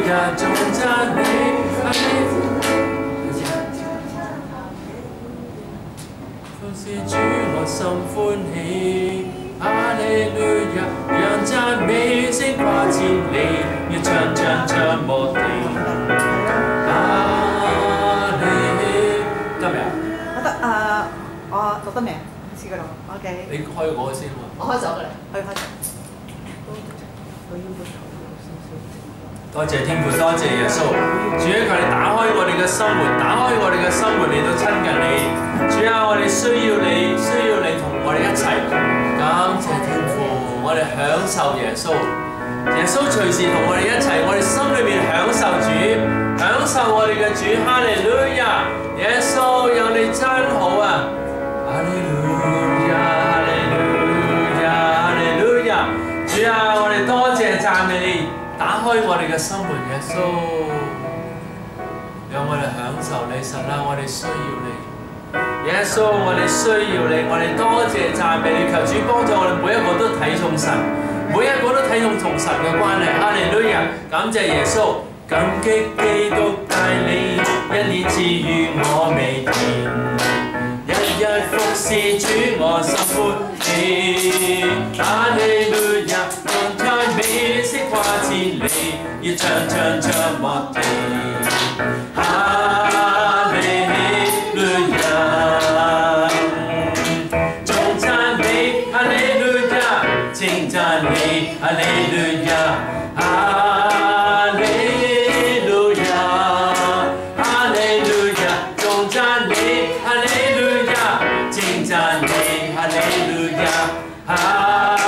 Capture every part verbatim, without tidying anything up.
亞，頌讚你，哈利路亞。服侍主我心歡喜，哈利路亞，讓讚美聲跨千里，要唱唱唱莫停。哈利，得未啊？ 我得誒，我讀得未啊？試過啦 ，OK。 你開嗰個先喎。 我開咗㗎啦，可以開咗。 多謝天父，多謝耶穌。主啊，求你打開我哋嘅生活，打開我哋嘅生活嚟到親近你。主啊，我哋需要你，需要你同我哋一齊。感謝天父，我哋享受耶穌。耶穌隨時同我哋一齊，我哋心裏面享受主，享受我哋嘅主。哈利路亞！耶穌有你真好啊！哈利路亞，哈利路亞，哈利路亞！主啊，我哋多謝讚美你。打開我哋嘅生活，耶穌，讓我哋享受你。神啊，我哋需要你。耶穌，我哋需要你，我哋多謝讚美你。求主幫助我哋每一個都睇重神，每一個都睇重同神嘅關係。哈利路亞！感謝耶穌，感激基督帶領，一年賜予我美田，日日服侍主，我心歡喜。哈利路亞！美色跨千里，要唱唱唱莫停。哈利路亞，頌讚你，哈利路亞，稱讚你，哈利路亞，哈利路亞，哈利路亞，頌讚你，哈利路亞，稱讚你，哈利路亞，哈。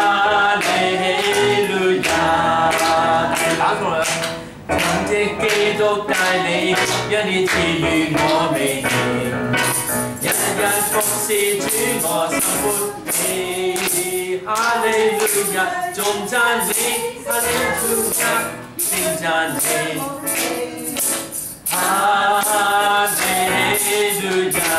基督帶領，一年賜予我美田，日日服侍主，我心歡喜。哈利路亞，頌讚你，哈利路亞，稱讚你。哈利路亞，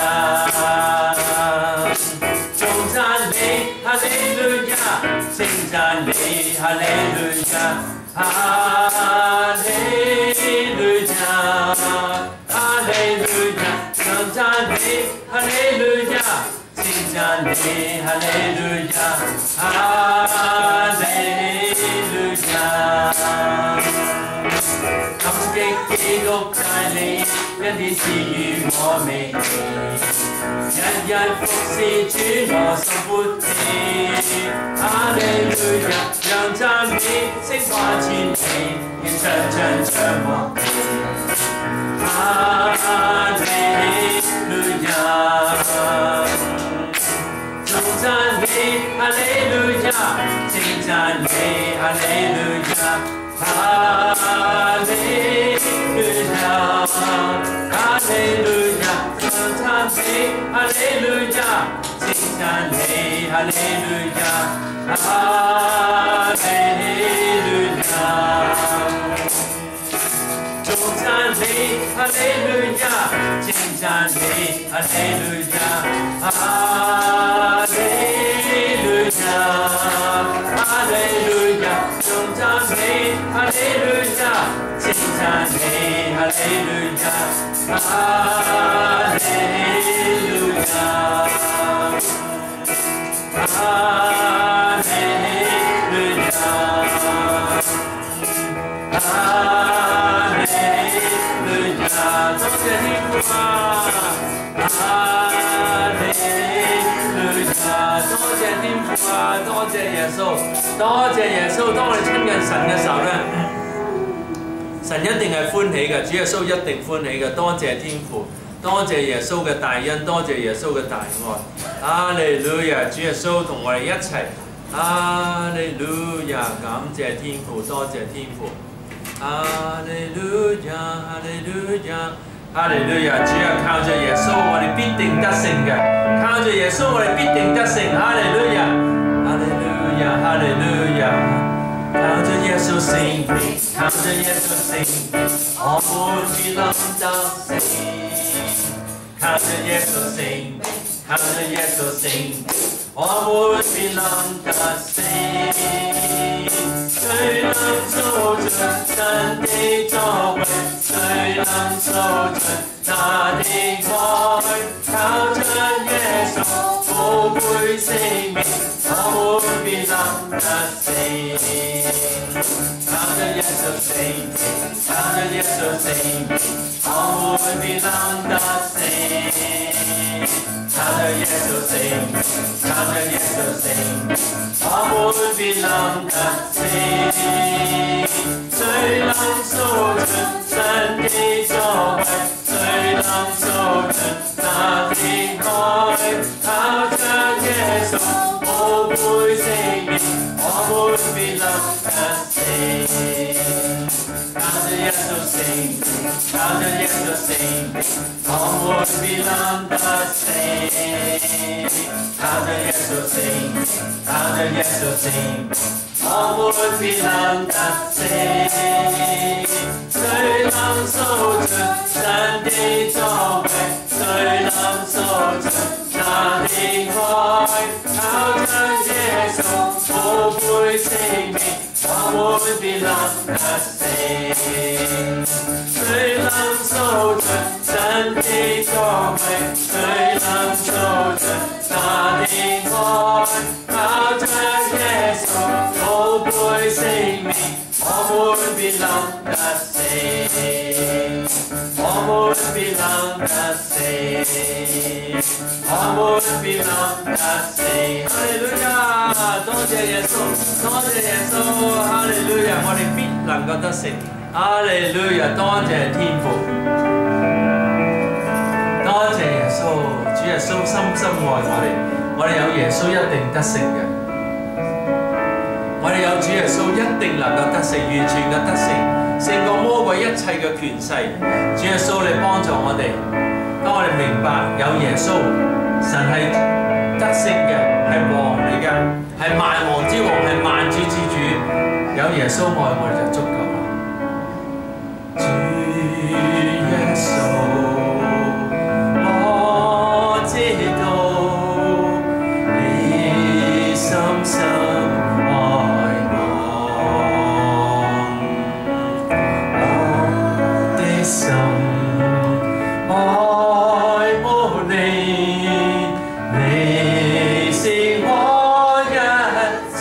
頌讚你，哈利路亞，稱讚你，哈利路亞，哈利路亞，哈利路亞，頌讚你，哈利路亞，稱讚你，哈利路亞，哈利路亞。感激基督帶領，一年賜予我美田，日日服侍主，我心歡喜。哈利路亞，讓讚美聲跨千里，要唱唱唱莫停。哈利路亞，頌讚你，哈利路亞，稱讚你，哈利路亞，哈利路亞，哈利路亞，頌讚你，哈利路亞，稱讚你，哈利路亞，哈利路亞。頌讚你，哈利路亞，稱讚你，哈利路亞，哈利路亞，哈利路亞，頌讚你，哈利路亞，稱讚你，哈利路亞，哈利路亞，哈利路亞，哈利路亞，多謝天父啊！哈利路亞，多謝天父啊！多謝耶穌，多謝耶穌。當我哋親近神嘅時候咧，神一定係歡喜嘅，主耶穌一定歡喜嘅。多謝天父，多謝耶穌嘅大恩，多謝耶穌嘅大愛。哈利路亞，主耶穌同我哋一齊。哈利路亞，感謝天父，多謝天父。哈利路亞，哈利路亞，哈利路亞！主啊，靠着耶穌，我哋必定得勝嘅；靠着耶穌，我哋必定得勝。哈利路亞，哈利路亞，哈利路亞！靠着耶穌聖名，靠着耶穌聖名，我們必能得勝。靠着耶穌聖名，靠着耶穌聖名，我們必能得勝。誰能做着神的作耶穌聖名，靠着耶穌聖名，我們必能得勝。靠着耶穌聖名，靠着耶穌聖名，我們必能得勝。誰能守住神的作為？誰能守住那的愛？靠着耶穌寶貝聖名，我們必能得勝。靠着耶穌聖名，靠着耶穌聖名，我們必能得勝。靠着耶穌聖名，靠着耶穌聖名，我們必能得勝。誰能守住神的作為？誰能守住那的愛？靠着耶穌寶貝聖名，我們必能得勝。誰能守住神的作為？誰能守住那的愛？靠着耶穌寶貝聖名，我們必能得勝。我們必能得勝。我們必能得勝。哈利路亞！多謝耶穌，多謝耶穌，哈利路亞！我哋必能夠得勝。哈利路亞！多謝天父，多謝耶穌，主耶穌深深愛我哋，我哋有耶穌一定得勝嘅。我哋有主耶穌一定能夠得勝，完全嘅得勝，勝過魔鬼一切嘅權勢。主耶穌你幫助我哋，當我哋明白有耶穌，神係得勝嘅，係王嚟嘅，係萬王之王，係萬主之主。有耶穌愛我哋就足夠啦。主耶穌，我知道你深深愛我，我的心愛慕你，你是我一切。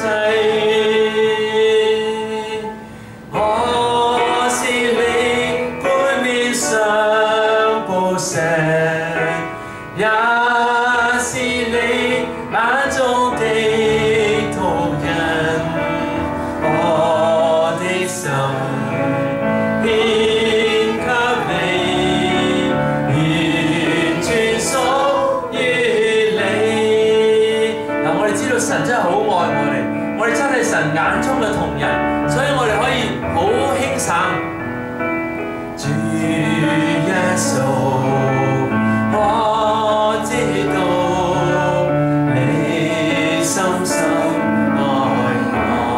我是你冠冕上寶石，也是你眼中的瞳人。我的心獻給你，完全屬於你。嗱，我哋知道神真係好愛我哋，我哋真係神眼中嘅瞳人，所以我哋可以好輕省。主耶穌，我知道你深深愛我，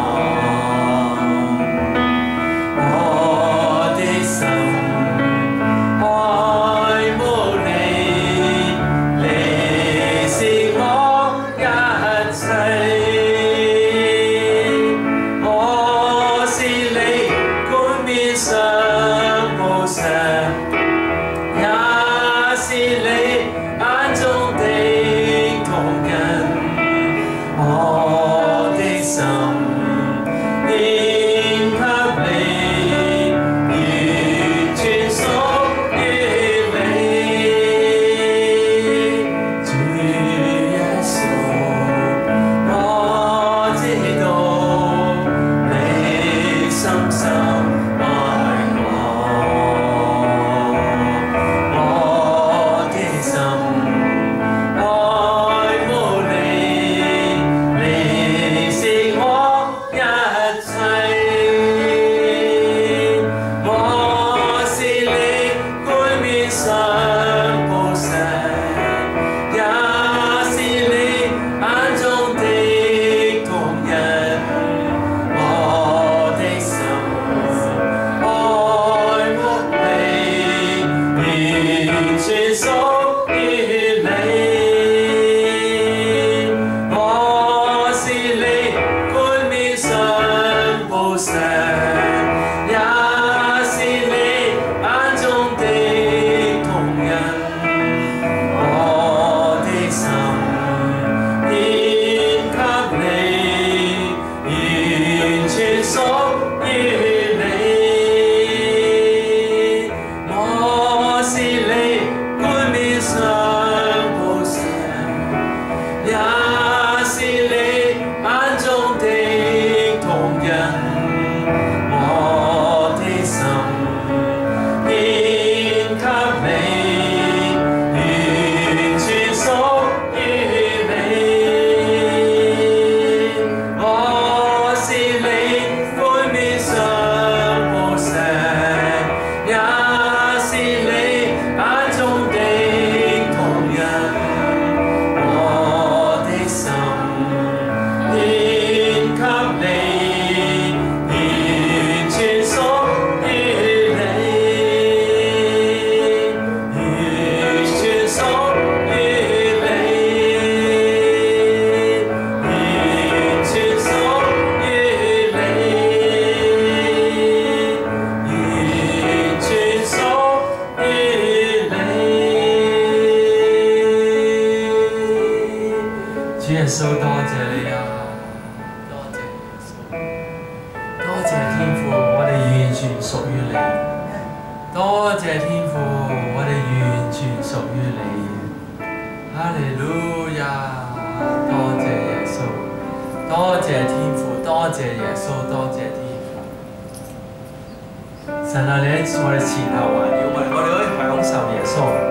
我的心愛慕你，你是我一切。我是你冠冕上寶石，也是你眼中的瞳人。我的心獻給你，完全屬於你。主耶穌，我知道你深深愛我， 穌，多謝你啊！多謝耶穌，多謝天父，我哋完全屬於你。多謝天父，我哋完全屬於你。哈利路亞！多謝耶穌，多謝天父，多謝耶穌，多謝天父。神啊，你喺我哋前後環繞我哋，我哋可以享受耶穌。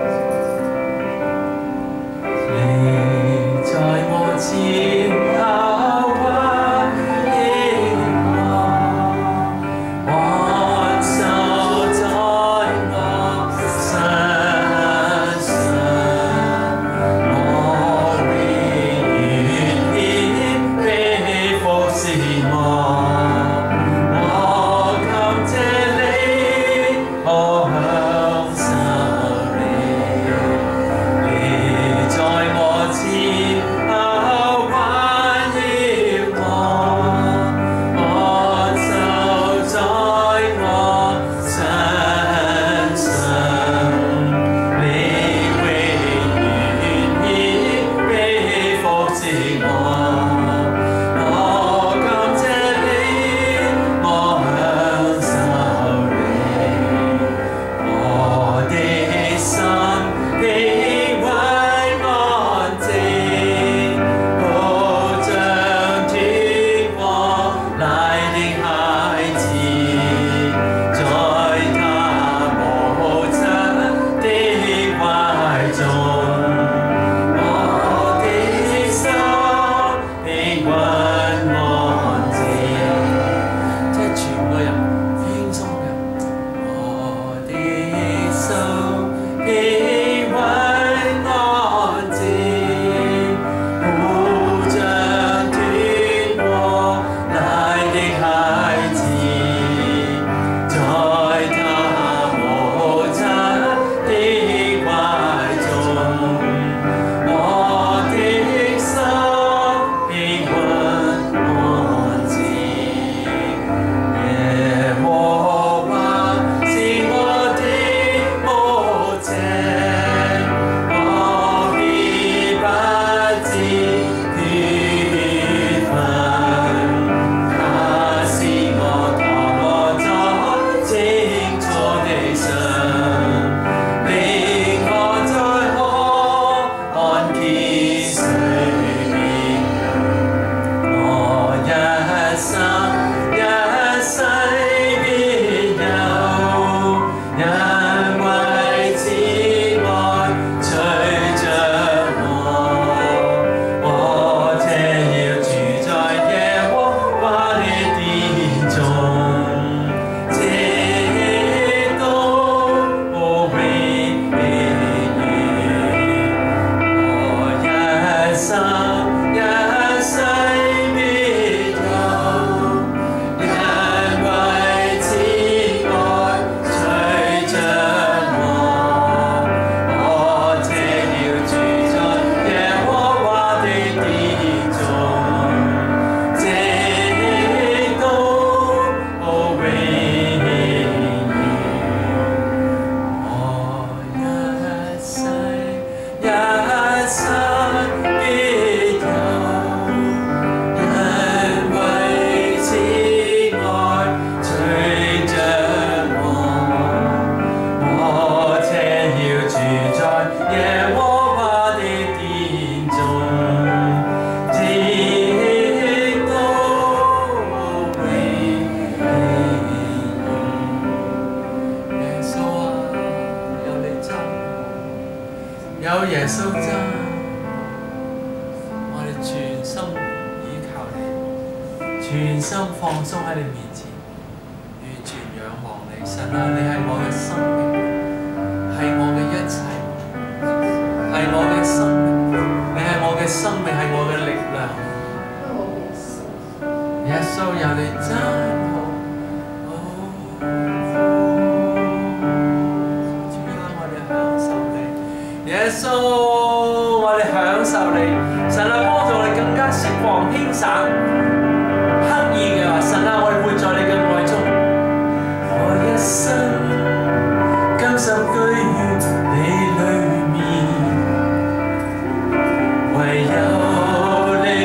你在我前後環繞我，安守在我身上，我永遠必服侍我。我感謝你，我享受你。你在我前後環繞我，安守在我身上，你永遠必服侍我。我感謝你，我享受你，我的心平穩安靜，好像天國來的孩子，在他母親的懷中，我的心平穩安靜，即係全個人輕鬆嘅，我的心平穩安靜，好像天國來的孩子，在他母親的懷中，我的心平穩安靜。耶和華是我的牧者，我必不致缺乏。他使我躺臥在青草地上，領我在可安歇水邊。我一生一世必有，因為慈愛隨着我。我這要住在耶和華的殿中，直到永遠。我一生一世必有，因為慈愛隨着我。我這要住在耶和華的殿中，直到永遠。我一世一生必有，因為慈愛隨着我。我這要住在耶和華的殿中，直到永遠。耶穌啊，有你真，有耶穌真，我哋全心倚靠你，全心放鬆喺你面前，完全仰望你。神啊，你係我嘅生命，係我嘅一切，係我嘅生命，你係我嘅生命，係我嘅力量。耶穌有你真好，主啊，我哋享受你。耶穌，我哋享受你。神啊，幫助我哋更加釋放輕省，刻意嘅話，神啊，我哋活在你嘅愛中。我一生甘心居於你裏面，唯有你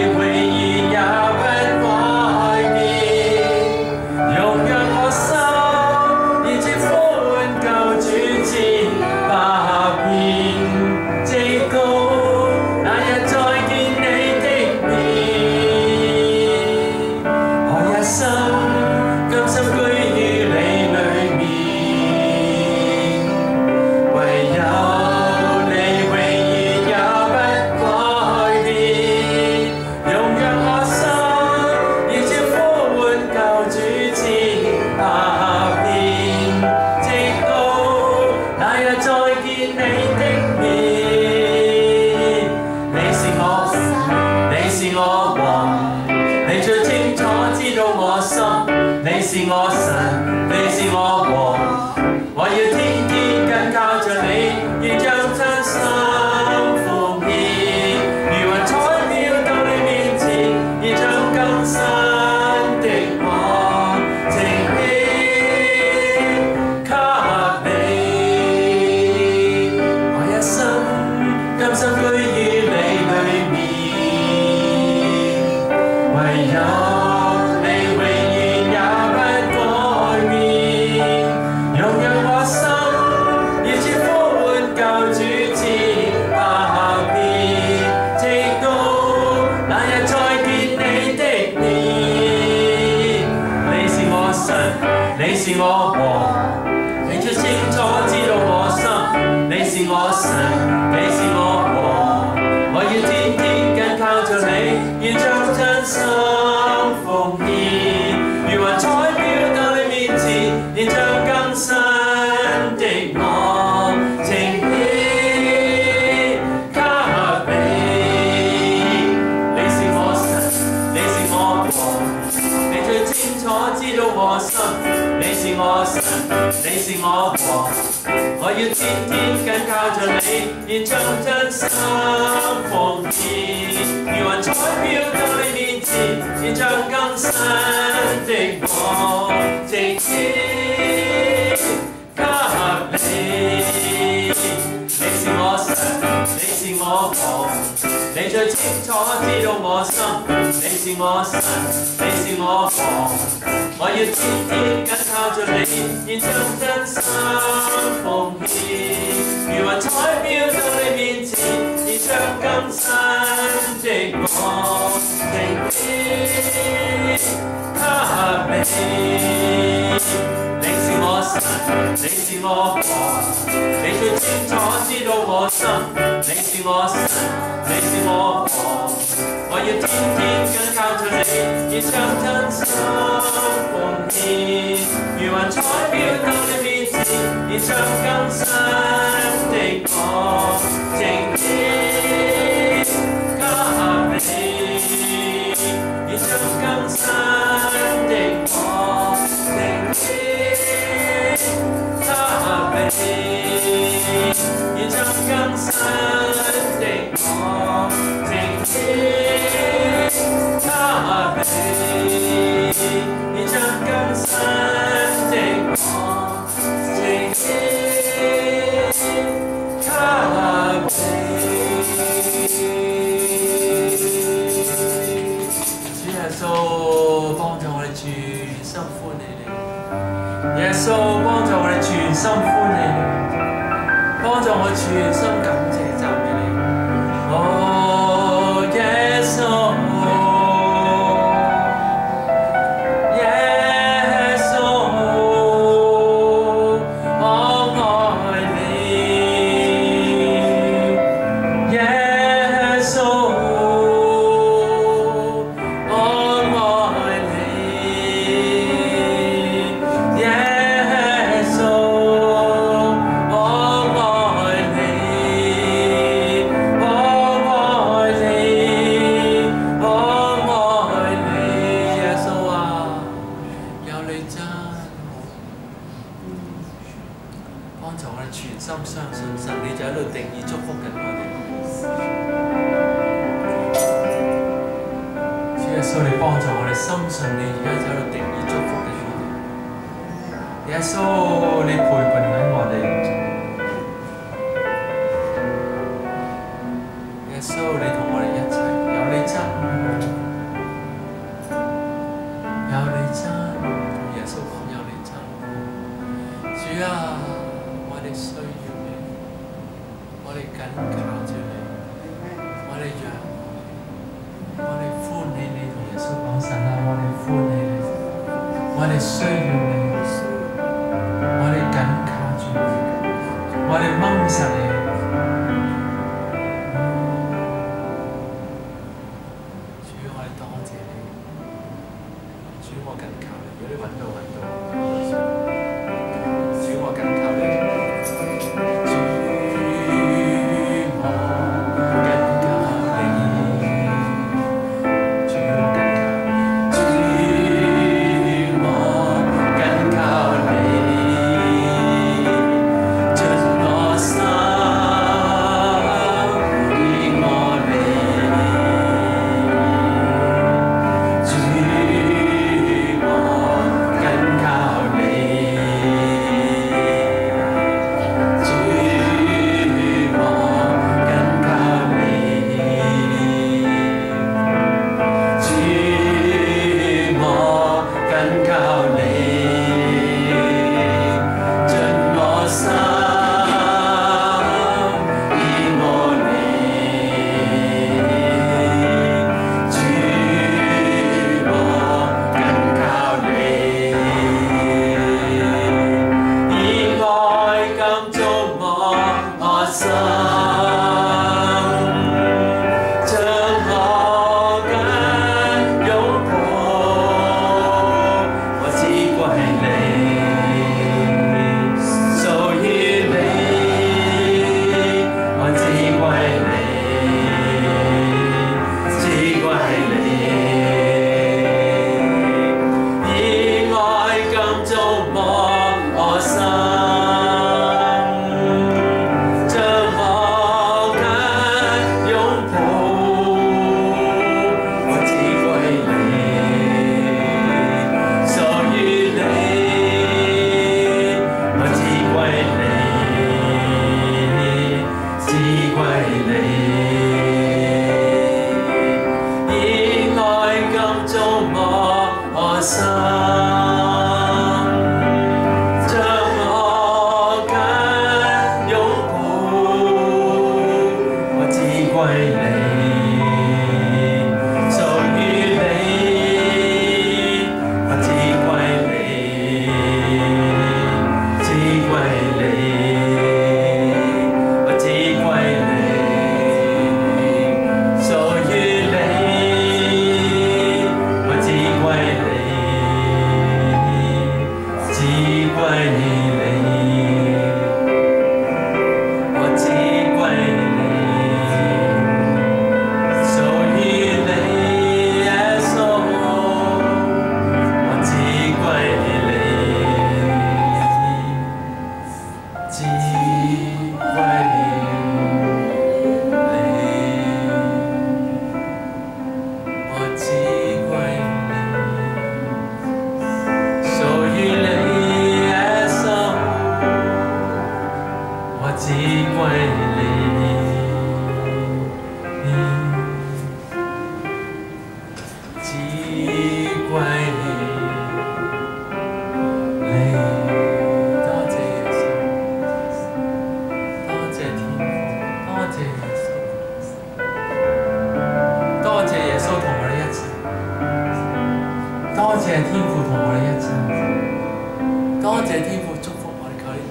你是我王，我要天天緊靠着你，現將真心奉獻。如雲彩飄到你面前，現將更新的我直接給你。你是我神，你是我王，你最清楚知道我心。你是我神，你是我王，我要天天緊靠着你，現將真心奉獻。如雲彩飄到你面前，現將更新的我直接給你。你是我神，你是我王，你最清楚知道我心。你是我神，你是我王，我要天天緊靠着你，現將真心奉獻。如雲彩飄到你面前，現將更新的我直接給你，現將更新的我直接給你，現將更新的我直接給你，現將更新的我直接給你。主耶穌幫助我哋全心歡喜你，耶穌幫助我哋全心歡喜你，幫助我全心感謝讚美你。哦，耶穌，耶穌，我愛你，耶穌，我愛你，耶穌，我愛你，我愛你，我愛你，耶穌啊，有你真好，幫助我哋全心相信神，你就喺度定義祝福緊我哋。主耶穌，你幫助我哋深信你而家就喺度定義祝福緊我哋。耶穌，你陪伴緊我哋。耶穌，你同我哋一齊，有你真，有你真，同耶穌講有你真。主啊，我哋需要你，我哋緊靠住你，我哋仰望，我哋歡喜你，同耶穌講神啊，我哋歡喜你，我哋需要你，我哋緊靠住你，我哋掹實你。主，我哋多謝你，主，我緊靠你，如果你揾到揾到，主，我緊靠你，主，我緊靠你，主，我緊靠主，我緊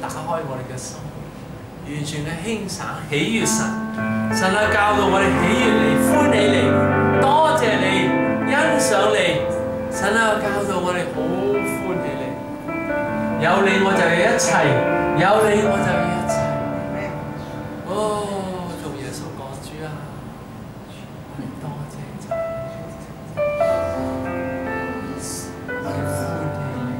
打開我哋嘅心，完全嘅輕省喜悅神。神啊，教導我哋喜悅你、歡喜你、多謝你、欣賞你。神啊，教導我哋好歡喜你。有你我就有一切，有你我就有一切。哦，同耶穌講主啊，我哋多謝你，我哋歡喜你，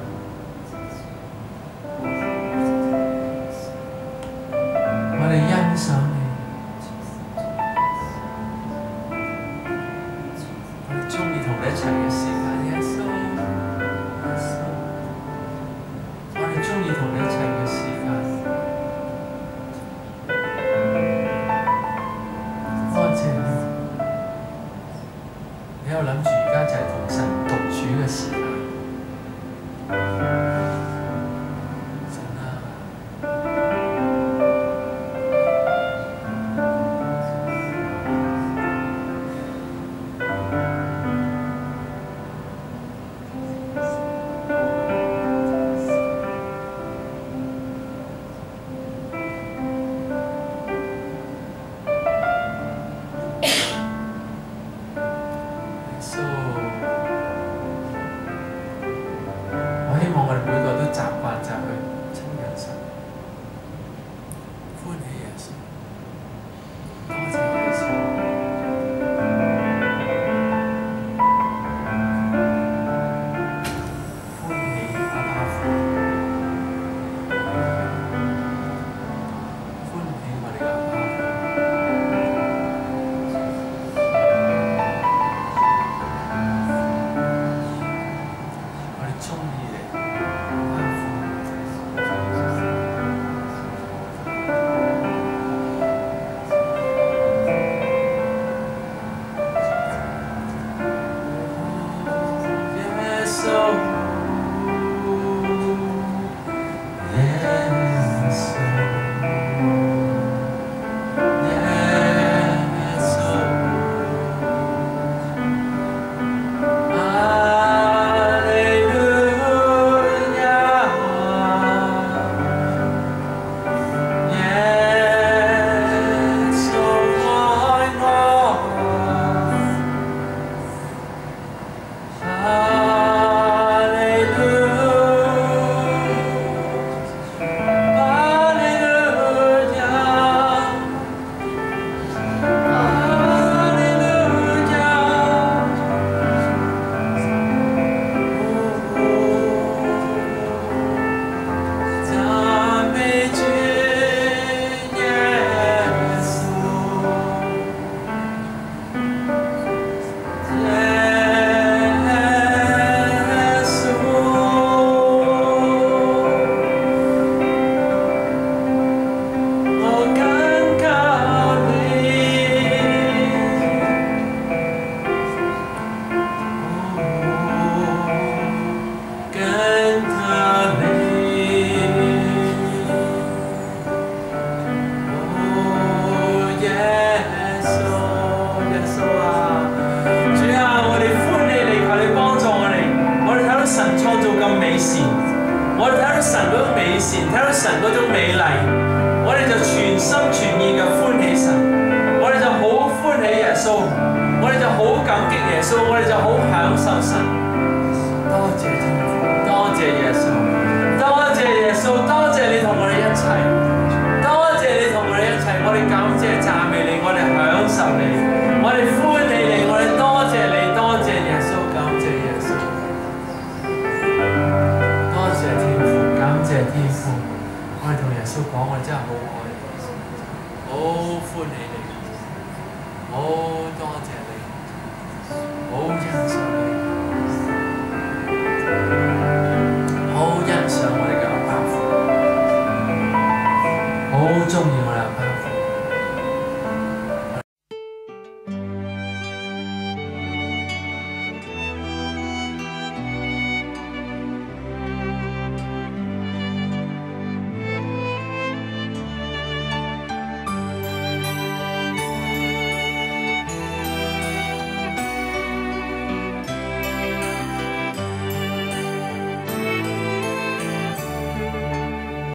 我哋欣賞你，我哋中意同你一齊嘅時間，耶穌，耶穌。我哋中意同你一齊嘅時間，多謝你。你又諗住而家就係同神獨處嘅時間，神啊！我希望我哋每個都習慣就係去親近神，歡喜耶穌，多謝耶穌，歡喜阿爸父，歡喜我哋嘅阿爸父。我哋睇到神嗰種美善，睇到神嗰種美麗，我哋就全心全意嘅歡喜神，我哋就好歡喜耶穌，我哋就好感激耶穌，我哋就好享受神。多謝天父，多謝耶穌，多謝耶穌，多謝你同我哋一齊，多謝你同我哋一齊，我哋感謝讚美你，我哋享受你，我哋歡喜你，我哋多謝你，多謝耶穌，感謝耶穌。多謝天父，感謝天父，我哋同耶穌講，我哋真係好愛你，好歡喜你，好多謝你，好欣賞你，好欣賞我哋嘅阿爸父，好中意我哋。